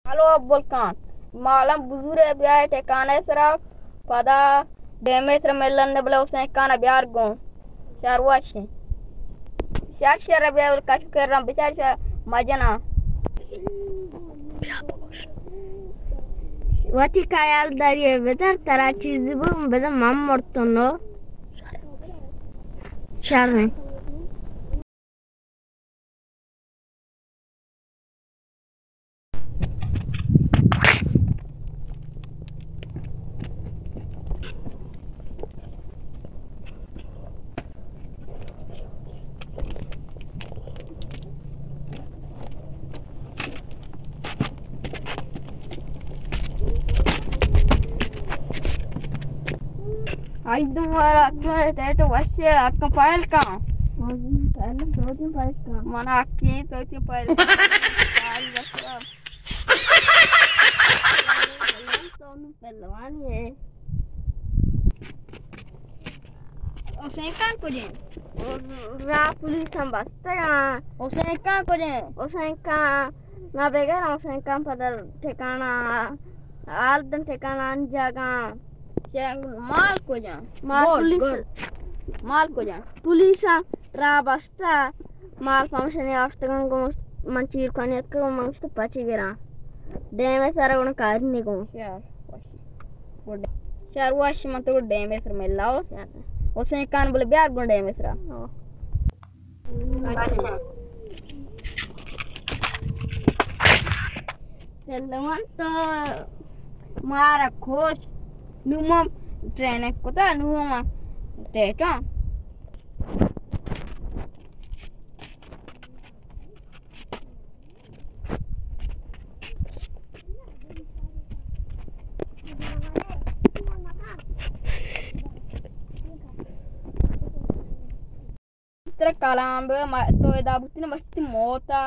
Hallå Volkan, malam buzure biar tekana serap pada demes remelan nebla usai kana biar gon syarwashi syar biar kasih keram biar majana wati kayal dari betar tara cheese bu betar mam mortono syarne Aida mara akki teto washe akka file ka pहले दो तीन file का mana akki तो तीन file file बस तो पहलवान है उसे kan ko je ra pulis ang basta ya use kan ko je use kan navegar use kan pada ठिकाना आर्दन ठिकाना जगह माल को जा माल को जा पुलिस रा बस्ता माल फंक्शन याफ्तगन को मंचीर कोनियत को मंगस्त पचिगिरा डेमे सारा उन कार्य को यार वाश मत को डेमे सर में लाओ उसे कान बोले बियार गुण डेमे सर चलवन तो मारा खोज Numa trene kota numa teta Terkalambe to eda butina masti mota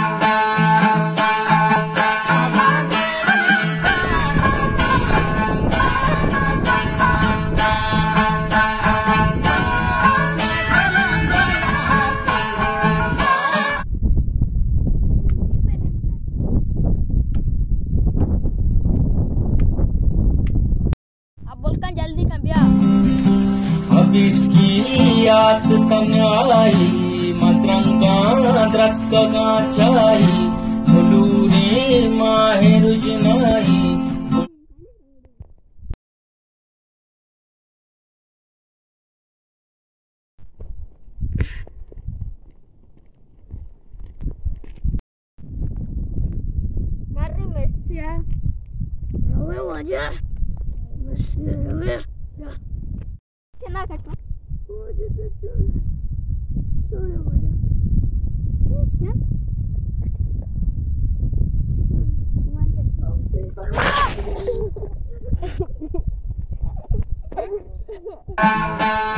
Abiskiat tangai matrangka drakka ngacai mulure maheru jinai Mari Mesya Rawe wajah Mesya Rawe ya Kena kata wajah tu Rawe wajah ya Mantap